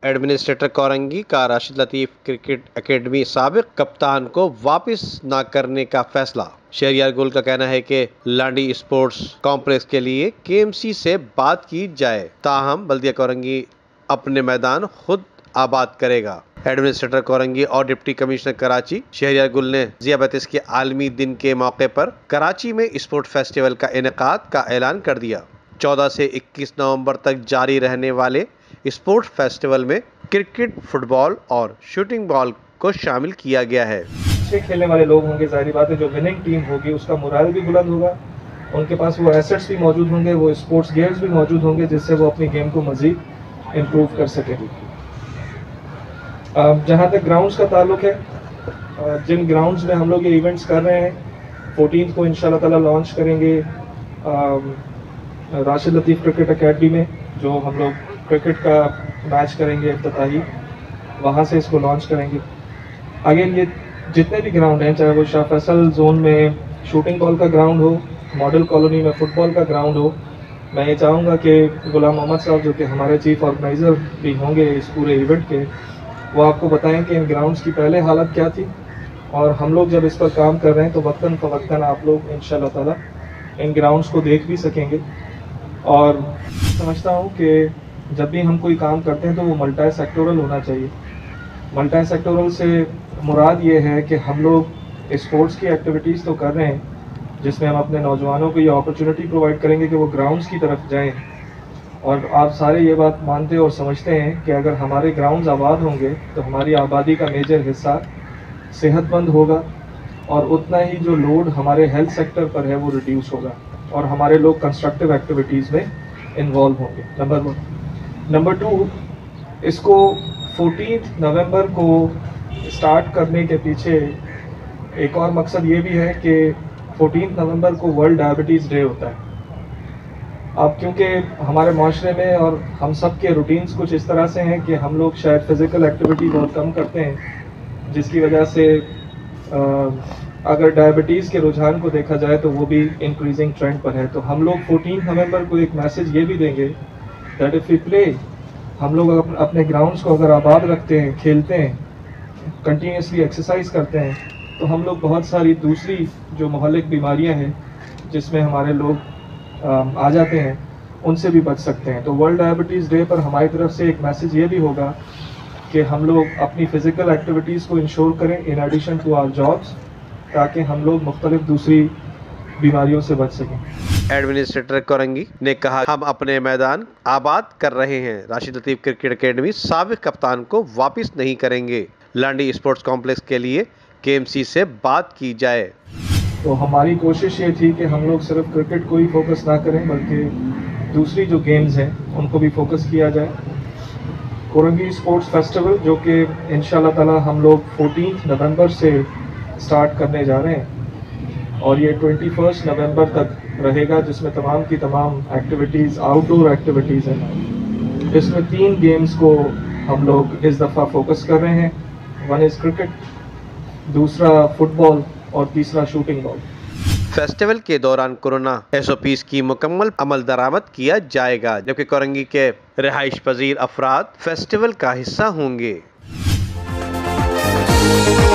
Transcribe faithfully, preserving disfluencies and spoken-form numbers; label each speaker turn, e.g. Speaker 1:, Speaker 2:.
Speaker 1: Administrator Korangi का Rashid Latif cricket academy साबिक कप्तान को वापस न करने का फैसला। शहरियार गुल का कहना है कि लांडी स्पोर्ट्स कॉम्प्लेक्स के लिए केएमसी से बात की जाए, ताहम बल्दिया कोरंगी अपने मैदान खुद आबाद करेगा। एडमिनिस्ट्रेटर कोरंगी और डिप्टी कमिश्नर कराची शहरियार गुल ने ज़ियाबतीस के आलमी दिन के मौके पर कराची में स्पोर्ट फेस्टिवल का इनेकाद का ऐलान कर दिया। चौदह से इक्कीस नवंबर तक जारी रहने वाले स्पोर्ट्स फेस्टिवल में क्रिकेट, फुटबॉल और शूटिंग बॉल को शामिल किया गया है।
Speaker 2: अच्छे खेलने वाले लोग होंगे, जाहिर बात है जो विनिंग टीम होगी उसका मोराल भी बुलंद होगा, उनके पास वो एसेट्स भी मौजूद होंगे, वो स्पोर्ट्स गियर्स भी मौजूद होंगे जिससे वो अपनी गेम को मजीद इम्प्रूव कर सकें। जहाँ तक ग्राउंड्स का ताल्लुक है, जिन ग्राउंड्स में हम लोग ये इवेंट्स कर रहे हैं, फोर्टीन को इंशाल्लाह ताला लॉन्च करेंगे राशिद लतीफ़ क्रिकेट एकेडमी में, जो हम लोग क्रिकेट का मैच करेंगे इफ्तिताही, वहाँ से इसको लॉन्च करेंगे। अगेन ये जितने भी ग्राउंड हैं, चाहे वो शाह फैसल जोन में शूटिंग बॉल का ग्राउंड हो, मॉडल कॉलोनी में फुटबॉल का ग्राउंड हो, मैं ये चाहूँगा कि गुलाम मोहम्मद साहब जो कि हमारे चीफ ऑर्गेनाइज़र भी होंगे इस पूरे इवेंट के, वो आपको बताएं कि इन ग्राउंड्स की पहले हालत क्या थी और हम लोग जब इस पर काम कर रहे हैं तो वक्तन फ़वक्तन आप लोग इंशाल्लाह ताला इन ग्राउंड्स को देख भी सकेंगे। और समझता हूँ कि जब भी हम कोई काम करते हैं तो वो मल्टी सेक्टोरल होना चाहिए। मल्टी सेक्टोरल से मुराद ये है कि हम लोग स्पोर्ट्स की एक्टिविटीज़ तो कर रहे हैं जिसमें हम अपने नौजवानों को ये अपॉर्चुनिटी प्रोवाइड करेंगे कि वो ग्राउंड्स की तरफ जाएं, और आप सारे ये बात मानते और समझते हैं कि अगर हमारे ग्राउंड्स आबाद होंगे तो हमारी आबादी का मेजर हिस्सा सेहतमंद होगा और उतना ही जो लोड हमारे हेल्थ सेक्टर पर है वो रिड्यूस होगा और हमारे लोग कंस्ट्रक्टिव एक्टिविटीज़ में इन्वॉल्व होंगे। Number one. नंबर टू, इसको फोर्टीन नवंबर को स्टार्ट करने के पीछे एक और मकसद ये भी है कि फोर्टीन नवंबर को वर्ल्ड डायबिटीज़ डे होता है। अब क्योंकि हमारे माशरे में और हम सब के रूटीन्स कुछ इस तरह से हैं कि हम लोग शायद फ़िज़िकल एक्टिविटी बहुत कम करते हैं, जिसकी वजह से आ, अगर डायबिटीज़ के रुझान को देखा जाए तो वो भी इंक्रीजिंग ट्रेंड पर है। तो हम लोग फोर्टीन नवंबर को एक मैसेज ये भी देंगे दैट इफ़ वी प्ले, हम लोग अपने ग्राउंड्स को अगर आबाद रखते हैं, खेलते हैं, कंटिन्यूसली एक्सरसाइज करते हैं, तो हम लोग बहुत सारी दूसरी जो मोहल्लिक बीमारियां हैं जिसमें हमारे लोग आ जाते हैं उनसे भी बच सकते हैं। तो वर्ल्ड डायबिटीज़ डे पर हमारी तरफ से एक मैसेज ये भी होगा कि हम लोग अपनी फ़िज़िकल एक्टिविटीज़ को इंश्योर करें in addition to our jobs, ताकि हम लोग मुख्तलिफ दूसरी बीमारियों से बच सकें।
Speaker 1: एडमिनिस्ट्रेटर कोरंगी ने कहा, हम अपने मैदान आबाद कर रहे हैं। राशिद लतीफ़ क्रिकेट एकेडमी साबिक कप्तान को वापस नहीं करेंगे। लांडी स्पोर्ट्स कॉम्प्लेक्स के लिए केएमसी से बात की जाए।
Speaker 2: तो हमारी कोशिश ये थी कि हम लोग सिर्फ क्रिकेट को ही फोकस ना करें बल्कि दूसरी जो गेम्स हैं उनको भी फोकस किया जाए। कोरंगी स्पोर्ट्स फेस्टिवल जो कि इंशाल्लाह ताला हम लोग फोर्टीन नवंबर से स्टार्ट करने जा रहे हैं और ये ट्वेंटी फर्स्ट नवंबर तक रहेगा, जिसमें तमाम की तमाम एक्टिविटीज़ आउटडोर एक्टिविटीज़ हैं। इसमें तीन गेम्स को हम लोग इस दफ़ा फोकस कर रहे हैं। वन इज़ क्रिकेट, दूसरा फुटबॉल और तीसरा शूटिंग बॉल।
Speaker 1: फेस्टिवल के दौरान कोरोना एस ओ पीज़ की मुकम्मल अमल दरामद किया जाएगा, जबकि कोरंगी के रिहाइश पजीर अफराद फेस्टिवल का हिस्सा होंगे।